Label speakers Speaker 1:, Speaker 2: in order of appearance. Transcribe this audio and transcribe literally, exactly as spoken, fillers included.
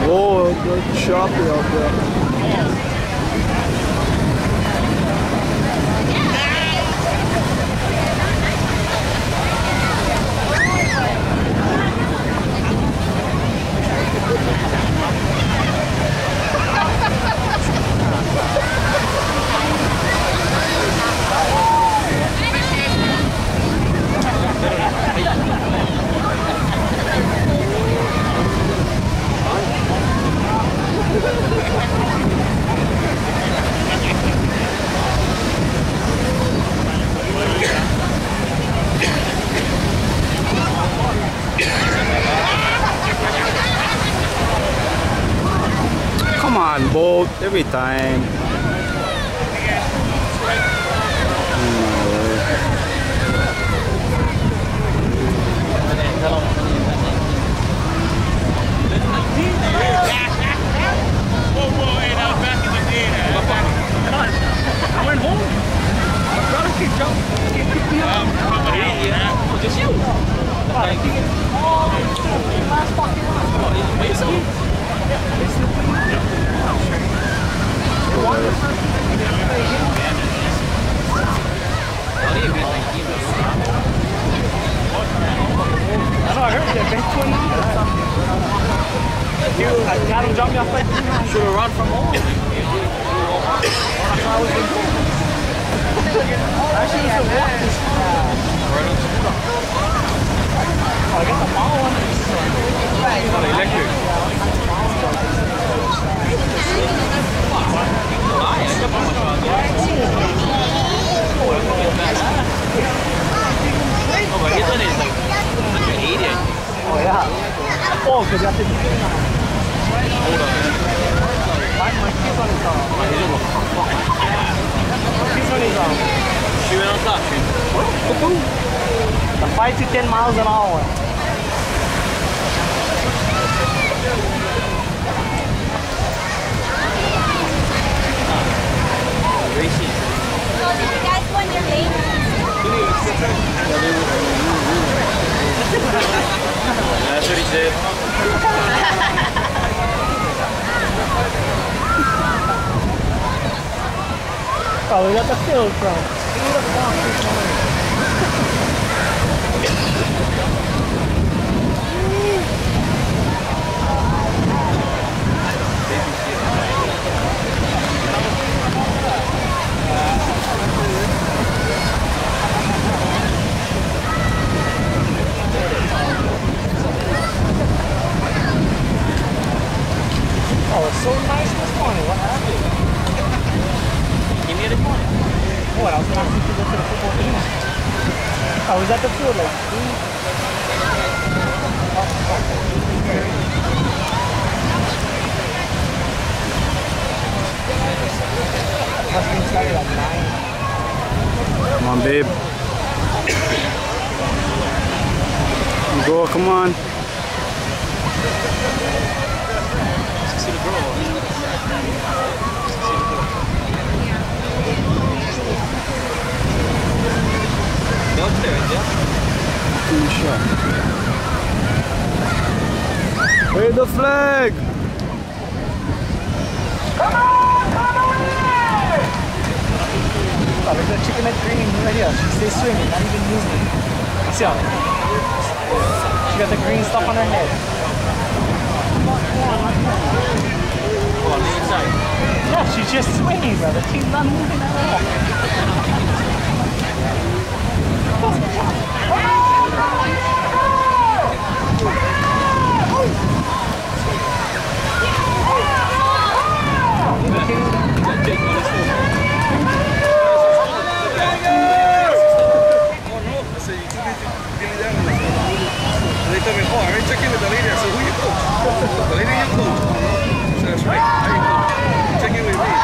Speaker 1: Whoa, the choppy out there. Come on, boat, every time.
Speaker 2: I went home. My brother keep jumping. He picked me up. Yeah, just you. Oh, last fucking one. Wait, so? I know, I heard that. Been twenty years. I had him jump me off like should have run from home. Actually, you should walk this. Oh, I got the ball on it. Oh, the electric. Oh, but his one is like one eighty. Oh, yeah. Oh, because you have to do it now. Hold on. My kid's on his own. His one is on. She went on top. The five to ten miles an hour. Racing.
Speaker 3: So did you guys win your game?
Speaker 2: That's what he said.
Speaker 1: Oh, we got the field from.
Speaker 2: Oh, it's so nice this morning. What happened? Give me this morning. What? I was going to see people to the football game. I was at the field like three. Must be started at nine.
Speaker 1: Come on, babe. You go, come on.
Speaker 2: See the girl. Go upstairs, yeah?
Speaker 1: Give me a shot. Wave the flag!
Speaker 2: Come on! Come away! Oh, there's a chicken neck green right here. She stays swimming, not even moving. See how? She got the green stuff on her head. Oh, on the inside. Yeah, she's just swinging, brother. She's not moving at all.
Speaker 4: Check in with me.